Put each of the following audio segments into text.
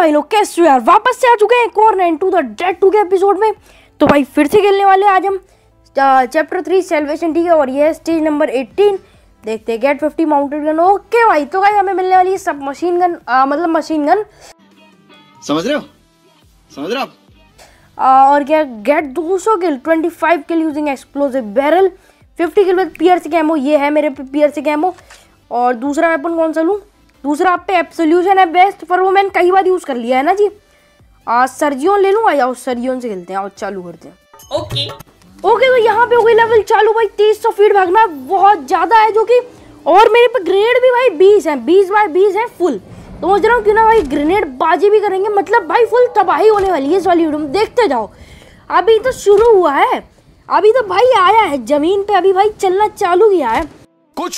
भाई लोग कैसे हो यार, वापस से आ चुके हैं एक और 9 टू द डेड 2 के एपिसोड में। तो भाई फिर से खेलने वाले आज हम चैप्टर 3 सेल्वेशन, ठीक है। और ये है स्टेज नंबर 18। देखते हैं गेट 50 माउंटेड गन। ओके भाई, तो भाई हमें मिलने वाली है सब मशीन गन, मतलब मशीन गन, समझ रहे हो आप? और क्या, get 200 kill, 25 kill using explosive barrel, 50 kill with piercing ammo. ये है मेरे पे पियर्सिंग एमो। और दूसरा वेपन कौन सा लूँ? दूसरा आप पे एब्सोल्यूशन है बेस्ट, पर वो मैंने कई बार यूज़ कर लिया है ना जी। सर्जियन ले लूँ, आओ सर्जियन से खेलते हैं, और चालू करते हैं। ओके तो यहाँ पे हो गई लेवल चालू भाई। 2300 फीट भागना बहुत ज़्यादा है जो कि, और मेरे पे ग्रेनेड भी भाई 20 है, 20/20 है फुल। तो सोच रहा हूँ क्यों ना भाई ग्रेनेड बाजी भी करेंगे, मतलब भाई फुल तबाही होने वाली है इस वाली वीडियो में। देखते जाओ, अभी तो शुरू हुआ है, अभी तो भाई आया है जमीन पे, अभी भाई चलना चालू किया है। कुछ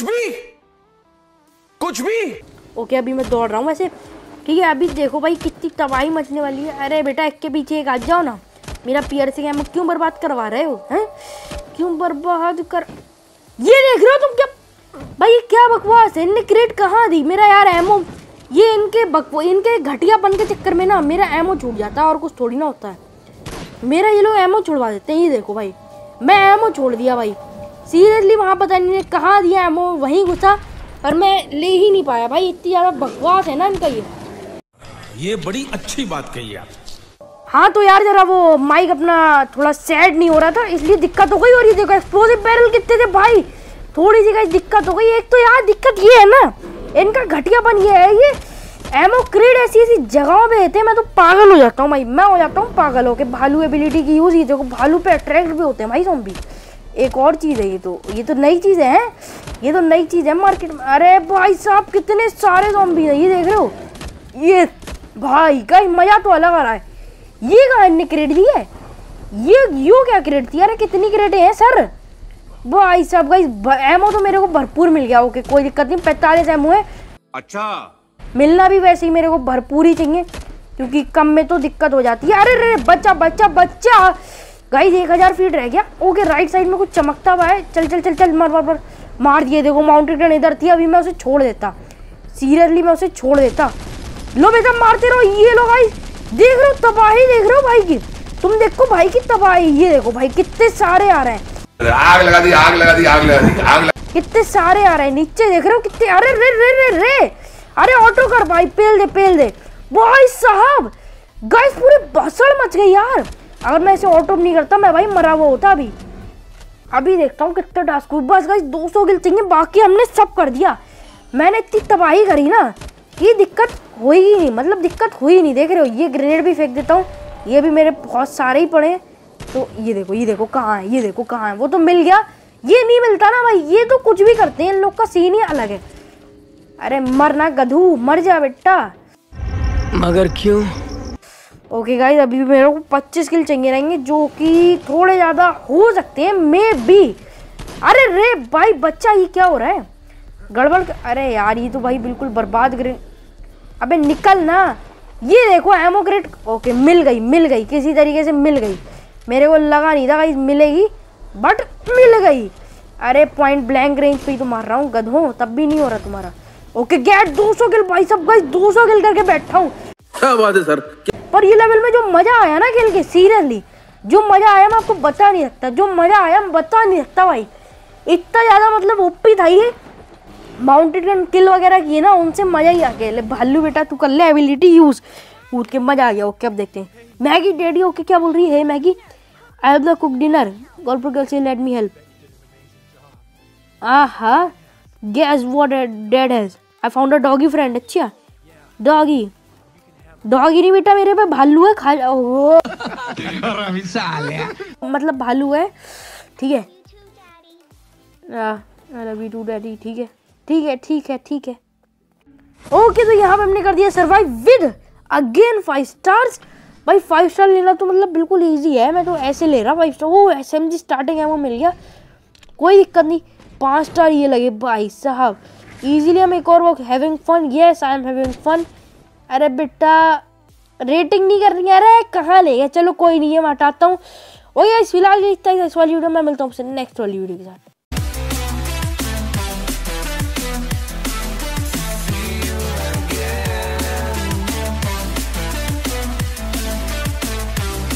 भी ओके अभी मैं दौड़ रहा हूँ वैसे, ठीक है। अभी देखो भाई कितनी तबाही मचने वाली है। अरे बेटा एक के पीछे एक आ जाओ ना, मेरा पियर्सिंग एमो क्यों बर्बाद करवा रहे हो हैं? क्यों बर्बाद कर, ये देख रहे हो तुम क्या भाई, ये क्या बकवास है? इनने क्रेट कहाँ दी मेरा यार एमो? ये इनके घटियापन के चक्कर में ना मेरा एमो छूट जाता है, और कुछ थोड़ी ना होता है। मेरा ये लोग एमो छुड़वा देते हैं। ये देखो भाई, मैं एमो छोड़ दिया भाई सीरियसली, वहाँ पता नहीं कहाँ दिया एमो, वहीं घुसा और मैं ले ही नहीं पाया भाई। इतनी ज़्यादा बकवास है ना इनका ये बड़ी अच्छी बात कही आप। हाँ तो यार जरा वो माइक अपना थोड़ा सैड नहीं हो रहा था, इसलिए दिक्कत हो गई। और ये देखो एक्सप्लोसिव बैरल कितने थे भाई, थोड़ी सी गाइस दिक्कत हो गई। एक तो यार दिक्कत ये है ना, इनका घटियापन ये है, ये एमो क्रेड ऐसी ऐसी जगहों पे देते हैं, मैं तो पागल हो जाता हूँ भाई, मैं हो जाता हूँ पागल होके। भालू एबिलिटी की यूज़, ये देखो भालू पे अट्रैक्ट भी होते हैं भाई ज़ॉम्बी। एक और चीज़ है, ये तो नई चीज़ है, ये तो नई चीज़ है मार्केट में। अरे भाई साहब कितने सारे ज़ॉम्बी हैं, ये देख रहे हो? ये भाई का मज़ा तो अलग आ रहा है। ये कहाँ इनने क्रेड दी है? ये क्या क्रेड थी? अरे कितनी क्रेडें हैं सर? भाई साहब गाइस एमो तो मेरे को भरपूर मिल गया। ओके कोई दिक्कत नहीं, 45 एमो है। अच्छा मिलना भी वैसे ही मेरे को भरपूर ही चाहिए, क्योंकि कम में तो दिक्कत हो जाती है। अरे बच्चा गाइस 1000 फीट रह गया। ओके राइट साइड में कुछ चमकता हुआ है, चल मार दिए। देखो माउंटेड गन इधर थी, अभी मैं उसे छोड़ देता, सीरियसली मैं उसे छोड़ देता। लो बेटा मारते रहो। ये लो गाइस देख रहे हो तबाही, देख रहे हो भाई की, तुम देखो भाई की तबाही। ये देखो भाई कितने सारे आ रहे हैं, आग लगा दी। कितने सारे आ रहे हैं नीचे, देख रहे हो कितने। अरे रे अरे ऑटो कर भाई, पेल दे भाई साहब। गाइस पूरी भसड़ मच गई यार, अगर मैं इसे ऑटो नहीं करता मैं भाई मरा हुआ होता। अभी देखता हूँ कितने टास्क हुए। बस गाइस 200 किल चाहिए, बाकी हमने सब कर दिया। मैंने इतनी तबाही करी ना कि दिक्कत हुई ही नहीं, मतलब दिक्कत हुई नहीं। देख रहे हो ये ग्रेनेड भी फेंक देता हूँ, ये भी मेरे बहुत सारे ही पड़े हैं। तो ये देखो कहाँ है, ये देखो कहाँ है, वो तो मिल गया। ये नहीं मिलता ना भाई, ये तो कुछ भी करते हैं, इन लोग का सीन ही अलग है। अरे मरना गधू, मर जा बेटा। मगर क्यों? ओके गाइस अभी भी मेरे को 25 किल चाहिए रहेंगे, जो कि थोड़े ज़्यादा हो सकते हैं मे बी। अरे रे भाई बच्चा ये क्या हो रहा है, गड़बड़। अरे यार ये तो भाई बिल्कुल बर्बाद ग्रेन। अबे निकल ना। ये देखो एमो क्रेट। ओके मिल गई किसी तरीके से मिल गई। मेरे को लगा नहीं था गाइस मिलेगी, बट मिल गई। अरे पॉइंट ब्लैंक रेंज पे ही तो मार रहा हूँ गधों, तब भी नहीं हो रहा तुम्हारा। ओके गेट 200 किल भाई सब गाइस, 200 किल करके बैठा हूँ। क्या बात है सर। पर ये लेवल में जो मजा आया ना खेल के, सीरियसली जो मजा आया मैं आपको बता नहीं सकता, भाई इतना ज्यादा मतलब ओपी था ये। माउंटेड गन किल वगैरह किए ना, उनसे मजा ही आ गया। भालू बेटा तू कर ले एबिलिटी यूज, कूद के मजा आ गया। ओके अब देखते हैं मैगी डैडी। ओके क्या बोल रही है Maggie? I have the cook dinner, girl से let me help. Aha guess what dad has, I found a doggy friend. अच्छा डॉगी नहीं बेटा, मेरे पे भालू है, खा जाओ। मतलब भालू है, ठीक है। लव टू डैडी, ठीक है। ओके तो यहाँ पे हमने कर दिया सर्वाइव विद अगेन 5 स्टार्स। भाई 5 स्टार लेना तो मतलब बिल्कुल इजी है, मैं तो ऐसे ले रहा 5 स्टार। वो SMG स्टार्टिंग है वो मिल गया, कोई दिक्कत नहीं। 5 स्टार ये लगे भाई साहब इजीली। हम एक और वो having fun, yes I am having fun. अरे बेटा रेटिंग नहीं करनी है, अरे कहाँ ले गया, चलो कोई नहीं है मैं हटाता हूँ। और इस फिलहाल इस वाली वीडियो में मिलता हूँ नेक्स्ट वाली वीडियो के साथ।